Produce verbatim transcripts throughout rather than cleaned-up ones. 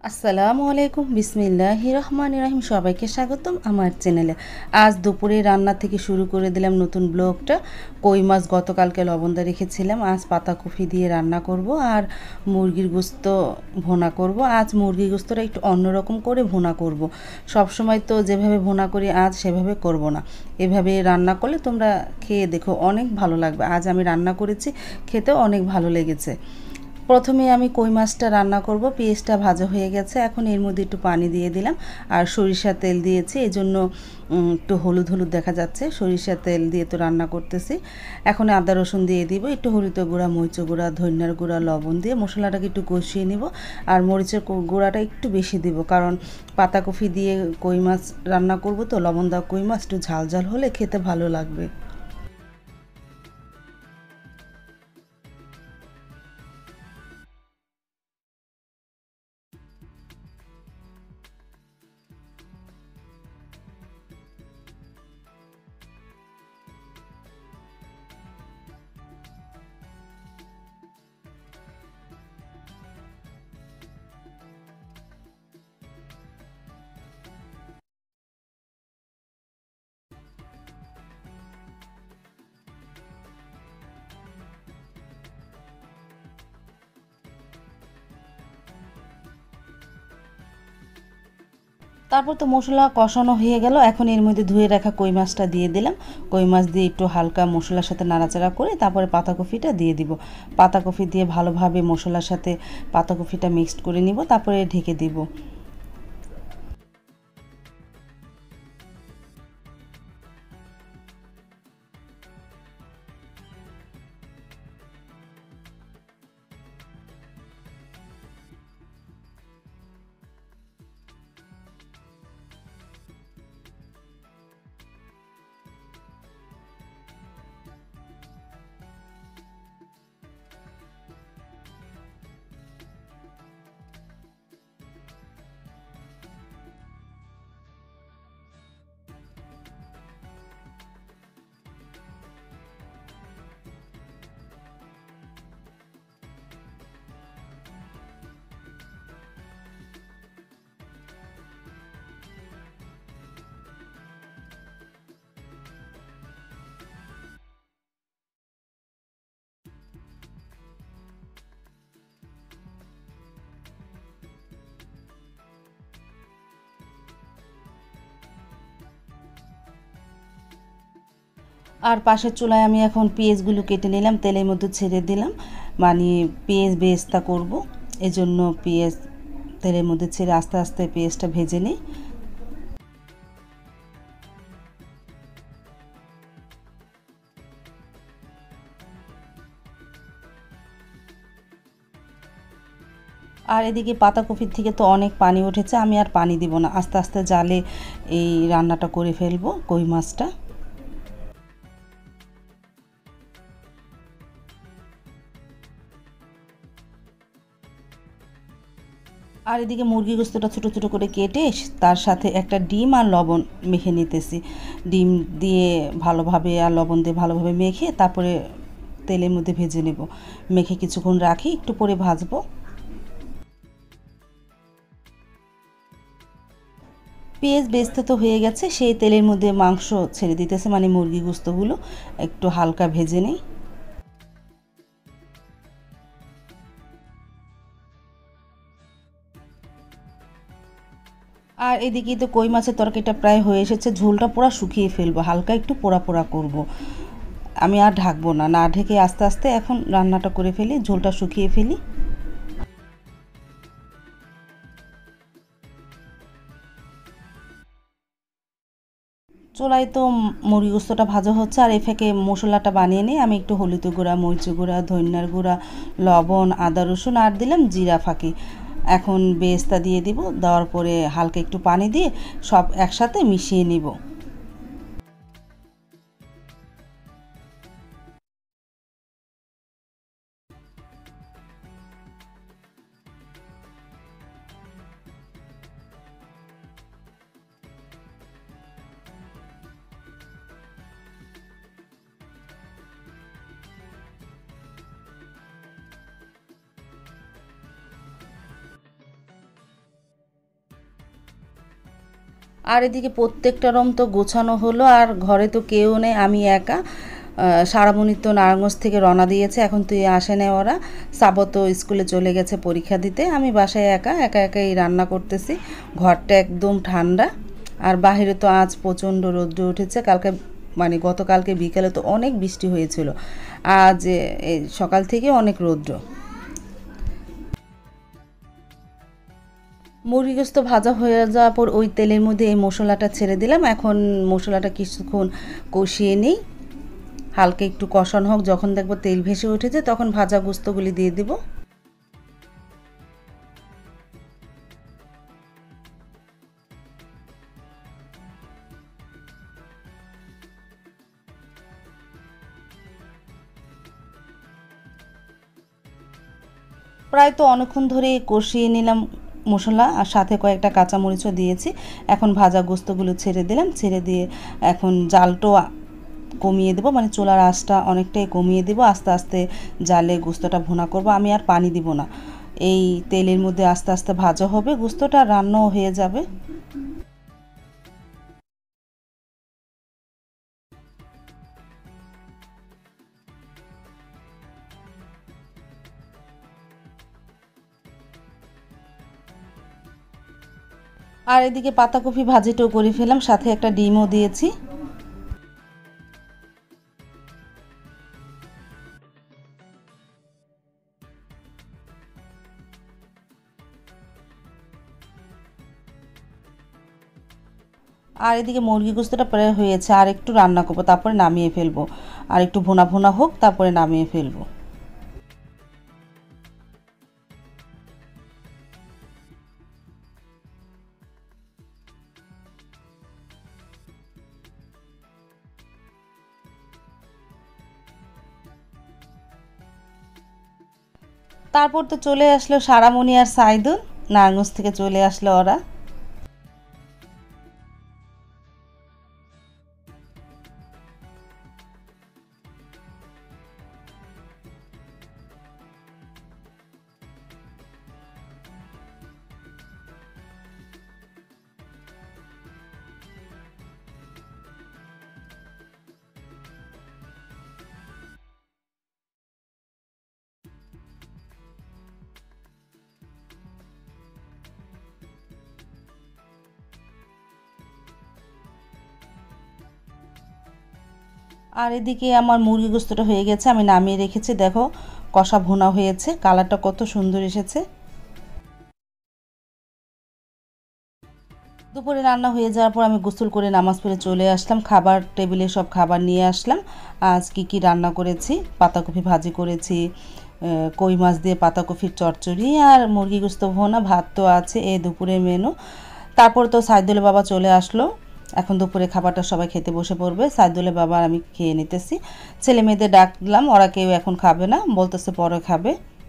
আসসালামু আলাইকুম বিসমিল্লাহির রহমানির রহিম। সবাইকে স্বাগতম আমার চ্যানেলে। আজ দুপুরে রান্না থেকে শুরু করে দিলাম নতুন ব্লগটা। কই মাছ গতকালকে লবণদা রেখেছিলাম, আজ পাতাকপি দিয়ে রান্না করব আর মুরগির গোস্ত ভুনা করব। আজ মুরগির গোস্তটা একটু অন্যরকম করে ভুনা করব। সব সময় তো যেভাবে ভুনা করি আজ সেভাবে করব না, এভাবে রান্না করলে তোমরা খেয়ে দেখো, অনেক ভালো লাগবে। আজ আমি রান্না করেছি, খেতেও অনেক ভালো লেগেছে। প্রথমে আমি কই মাছটা রান্না করব। পেঁয়াজটা ভাজা হয়ে গেছে, এখন এর মধ্যে একটু পানি দিয়ে দিলাম আর সরিষার তেল দিয়েছি, এই জন্য একটু হলুদ হলুদ দেখা যাচ্ছে। সরিষার তেল দিয়ে তো রান্না করতেছি। এখন আদা রসুন দিয়ে দিব, একটু হলুদ গুঁড়া, মরিচ গুঁড়া, ধনিয়ার গুঁড়া, লবণ দিয়ে মশলাটাকে একটু কষিয়ে নিব। আর মরিচের গুঁড়াটা একটু বেশি দিব, কারণ পাতাকপি দিয়ে কই মাছ রান্না করব তো, লবণ দেওয়া কই মাছ একটু ঝাল ঝাল হলে খেতে ভালো লাগবে। তারপর তো মশলা কষানো হয়ে গেল, এখন এর মধ্যে ধুয়ে রাখা কই মাছটা দিয়ে দিলাম। কই মাছ দিয়ে একটু হালকা মশলার সাথে নাড়াচাড়া করে তারপরে পাতাকপিটা দিয়ে দিব। পাতাকপি দিয়ে ভালোভাবে মশলার সাথে পাতাকপিটা মিক্সড করে নিব, তারপরে ঢেকে দিব। আর পাশের চুলায় আমি এখন পেঁয়াজগুলো কেটে নিলাম, তেলের মধ্যে ছেড়ে দিলাম, মানে পেঁয়াজ বেরেস্তা করব, এজন্য পেঁয়াজ তেলের মধ্যে ছেড়ে আস্তে আস্তে পেঁয়াজটা ভেজে নিই। আর এদিকে পাতাকপির থেকে তো অনেক পানি উঠেছে, আমি আর পানি দিব না, আস্তে আস্তে জালে এই রান্নাটা করে ফেলবো কই মাছটা। আর এদিকে মুরগি গোস্তটা ছোটো ছোটো করে কেটে তার সাথে একটা ডিম আর লবণ মেখে নিতেছি। ডিম দিয়ে ভালোভাবে আর লবণ দিয়ে ভালোভাবে মেখে তারপরে তেলের মধ্যে ভেজে নেব। মেখে কিছুক্ষণ রাখি, একটু পরে ভাজবো। পেঁয়াজ বেস্তা তো হয়ে গেছে, সেই তেলের মধ্যে মাংস ছেড়ে দিতেছে, মানে মুরগি গোস্তগুলো একটু হালকা ভেজে নেই। আর এদিকে তো কই মাছের তরকারিটা প্রায় হয়ে এসেছে, ঝোলটা পুরো শুকিয়ে ফেলবো, হালকা একটু পোড়া পোড়া করব। আমি আর ঢাকবো না, না ঢেকে আস্তে আস্তে এখন রান্নাটা করে ফেলি, ঝোলটা শুকিয়ে ফেলি। চুলায় তো মুরগি গোস্তটা ভাজা হচ্ছে, আর এই ফাঁকে মশলাটা বানিয়ে নিই। আমি একটু হলুদ গুঁড়া, মরিচ গুঁড়া, ধনিয়ার গুঁড়া, লবণ, আদা রসুন আর দিলাম জিরা ফাঁকি। এখন বেরেস্তা দিয়ে দিব, দেওয়ার পরে হালকা একটু পানি দিয়ে সব একসাথে মিশিয়ে নিব। আর এদিকে প্রত্যেকটা রুম তো গোছানো হলো, আর ঘরে তো কেউ নেই, আমি একা। সারামণি তো নারায়ণগঞ্জ থেকে রওনা দিয়েছে, এখন তুই আসে নেই ওরা। সাবো তো স্কুলে চলে গেছে পরীক্ষা দিতে, আমি বাসায় একা একা একাই রান্না করতেছি। ঘরটা একদম ঠান্ডা, আর বাহিরে তো আজ প্রচণ্ড রৌদ্র উঠেছে। কালকে মানে গতকালকে বিকেলে তো অনেক বৃষ্টি হয়েছিল, আজ এই সকাল থেকে অনেক রৌদ্র। মুরগি গোস্ত ভাজা হয়ে যাওয়ার পর ওই তেলের মধ্যে এই মশলাটা ছেড়ে দিলাম। এখন মশলাটা কিছুক্ষণ কষিয়ে নিই, হালকা একটু কষানো হোক। যখন দেখবো তেল ভেসে উঠেছে তখন ভাজা গোস্তগুলি দিয়ে দিব। প্রায় তো অনেকক্ষণ ধরে কষিয়ে নিলাম মশলা, আর সাথে কয়েকটা কাঁচামরিচও দিয়েছি। এখন ভাজা গোস্তগুলো ছেড়ে দিলাম, ছেড়ে দিয়ে এখন জালটাও কমিয়ে দেবো, মানে চুলার আঁচটা অনেকটাই কমিয়ে দেবো। আস্তে আস্তে জালে গোস্তটা ভুনা করব, আমি আর পানি দিব না। এই তেলের মধ্যে আস্তে আস্তে ভাজা হবে, গোস্তটা রান্নাও হয়ে যাবে। আর এদিকে পাতাকপি ভাজিটাও করে ফেলাম, সাথে একটা ডিমও দিয়েছি। আর এদিকে মুরগি গোস্তটা প্রায় হয়েছে, আর একটু রান্না করবো, তারপরে নামিয়ে ফেলবো। আর একটু ভুনা ভুনা হোক, তারপরে নামিয়ে ফেলবো। তারপর তো চলে আসলো সারামণি আর সাইদুল, নারায়ণগঞ্জ থেকে চলে আসলো ওরা। আর এদিকে আমার মুরগি গোস্তটা হয়ে গেছে, আমি নামিয়ে রেখেছি। দেখো কষা ভুনা হয়েছে, কালারটা কত সুন্দর এসেছে। দুপুরে রান্না হয়ে যাওয়ার পর আমি গোসল করে নামাজ পড়ে চলে আসলাম, খাবার টেবিলে সব খাবার নিয়ে আসলাম। আজ কি কি রান্না করেছি, পাতাকপি ভাজি করেছি, কই মাছ দিয়ে পাতাকপির চচ্চড়ি, আর মুরগি গোস্ত ভুনা, ভাত তো আছে, এই দুপুরের মেনু। তারপর তো সাইদুলের বাবা চলে আসলো, এখন দুপুরে খাবারটা সবাই খেতে বসে পড়বে। সাইদুলের বাবা আর আমি খেয়ে নিতেছি। ছেলে মেয়েদের ডাকলাম, ওরা কেউ এখন খাবে না, বলতেছে পরে খাবে।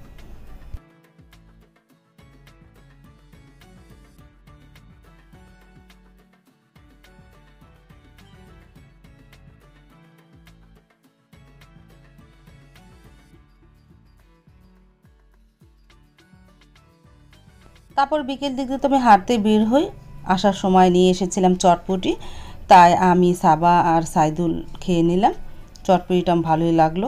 তারপর বিকেল দিকে তো আমি হাঁটতে বের হই, আসার সময় নিয়ে এসেছিলাম চটপটি, তাই আমি সাবা আর সাইদুল খেয়ে নিলাম। চটপটিটা ভালোই লাগলো।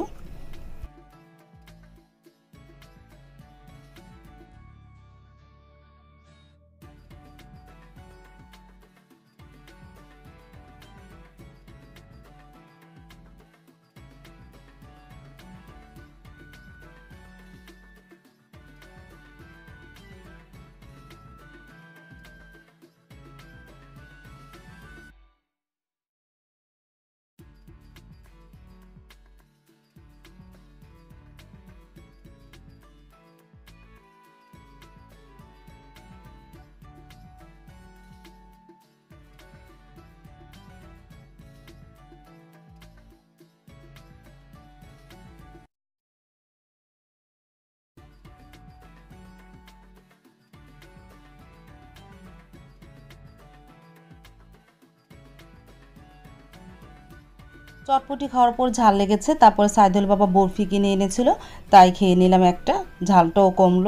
চটপটি খাওয়ার পর ঝাল লেগেছে, তারপরে সাইদুল বাবা বরফি কিনে এনেছিল, তাই খেয়ে নিলাম একটা, ঝালটাও কমলো।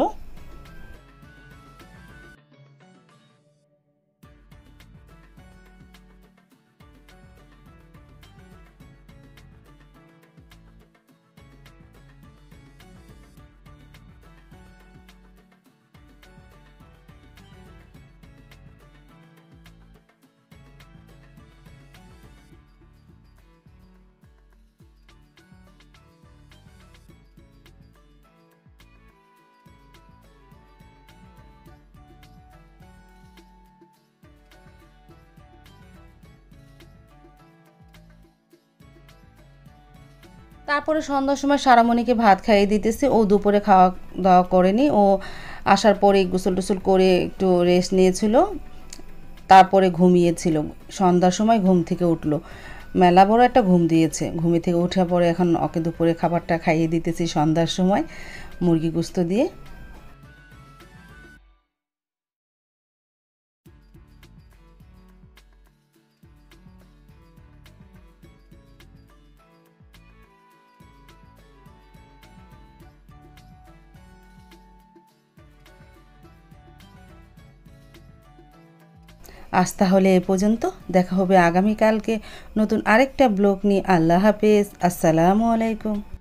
তারপরে সন্ধ্যার সময় সারামণিকে ভাত খাইয়ে দিতেছি। ও দুপুরে খাওয়া দাওয়া করেনি। ও আসার পরে গোসল টোসল করে একটু রেস্ট নিয়েছিল, তারপরে ঘুমিয়েছিল। সন্ধ্যার সময় ঘুম থেকে উঠলো, মেলা বড় একটা ঘুম দিয়েছে। ঘুমি থেকে ওঠার পরে এখন ওকে দুপুরে খাবারটা খাইয়ে দিতেছি সন্ধ্যার সময় মুরগি গোস্ত দিয়ে। আজ তাহলে এ পর্যন্ত, দেখা হবে আগামীকালকে নতুন আরেকটা ব্লগ নিয়ে। আল্লাহ হাফেজ, আসসালামু আলাইকুম।